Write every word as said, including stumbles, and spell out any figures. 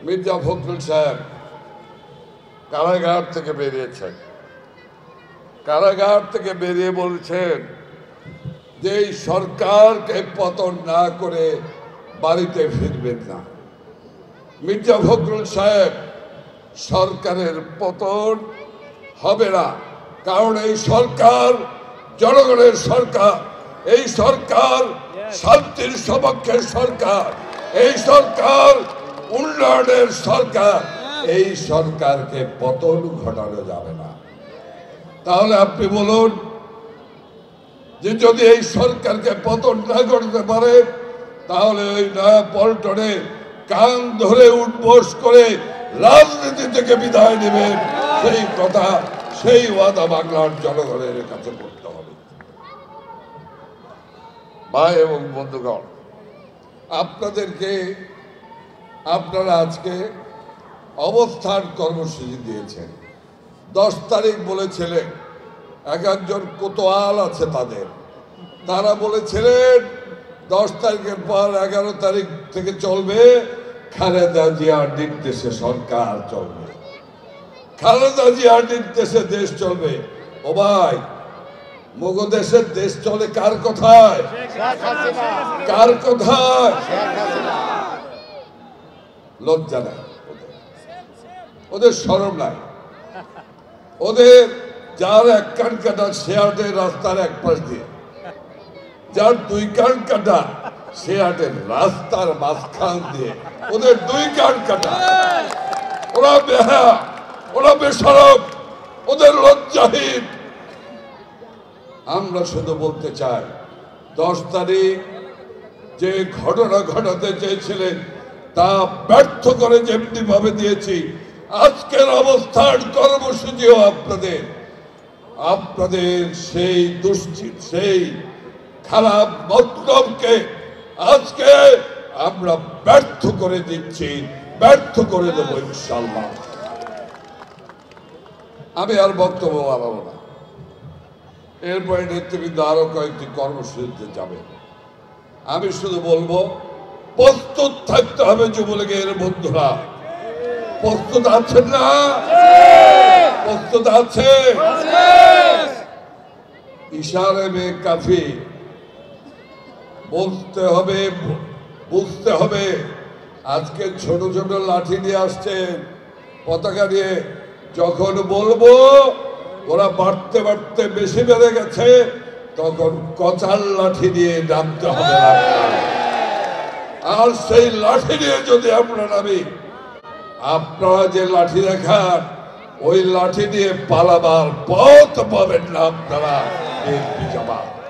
মির্জা ফখরুল সাহেব কারাগার থেকে বেরিয়েছেন। কারাগার থেকে বেরিয়ে বলছেন যে এই সরকারকে পতন না করে বাড়িতে ফিরবেন না। মির্জা ফখরুল সাহেব, সরকারের পতন হবে না, কারণ এই সরকার জনগণের সরকার, এই সরকার শান্তির সপক্ষের সরকার, এই সরকার উন্নয়নের সরকার। এই সরকারকে পতন ঘটানো যাবে না। তাহলে আপনি বলুন যে যদি এই সরকারকে পতন না করতে পারে তাহলে ওই নয়া পল্টনে কান ধরে উঠবস করে রাজনীতি থেকে বিদায় নেবেন, সেই কথা, সেই ওয়াদা বাংলার জনগণের কাছে করতে হবে। ভাই এবং বন্ধুগণ, আপনাদেরকে আপনারা আজকে অবস্থান কর্মসূচি দিয়েছেন। দশ তারিখ বলেছিলেন, এক একজন কোতোয়াল আছে তাদের, তারা বলেছিলেন দশ তারিখের পর এগারো তারিখ থেকে চলবে খালেদা জিয়ার নির্দেশে সরকার চলবে, খালেদা জিয়ার নির্দেশে দেশ চলবে। ও ভাই, মগ দেশের দেশ চলে কার কথায়? কার কথায়? লজ্জা নাই ওদের, শরম নাই ওদের। যার এক কান কাটা সে হাটে রাস্তার এক পাশ দিয়ে, যার দুই কান কাটা সে হাটে রাস্তার মাঝখান দিয়ে, ওদের দুই কান কাটা। ওরা বেহা, ওরা বেশরম, ওদের লজ্জাহীন। আমরা শুধু বলতে চাই, দশ তারিখ যে ঘটনা ঘটাতে চেয়েছিলেন তা ব্যর্থ করে যেমনি ভাবে দিয়েছি, আজকের অবস্থান কর্মসূচিও আপনাদের আপনাদের সেই দুশ্চিত, সেই খারাপ মতলবকে আজকে আমরা ব্যর্থ করে দিচ্ছি, ব্যর্থ করে দেবো ইনশাআল্লাহ। আমি আর বক্তব্য বাড়াবো না। এরপরে নেতৃবৃন্দ আরো কয়েকটি কর্মসূচিতে যাবে। আমি শুধু বলবো, প্রস্তুত থাকতে হবে যুবলীগের বন্ধুরা। প্রস্তুত আছেন না? প্রস্তুত আছে? ইশারে মে কাফি, বলতে হবে, বুঝতে হবে। আজকে ছোট ছোট লাঠি নিয়ে আসছেন, পতাকা নিয়ে। যখন বলবো ওরা বাড়তে বাড়তে বেশি বেড়ে গেছে, তখন কচাল লাঠি দিয়ে নামতে হবে। আর সেই লাঠি নিয়ে যদি আমরা নামি, আপনারা যে লাঠি দেখান ওই লাঠি দিয়ে পালাবার পথ পাবেন না আপনারা।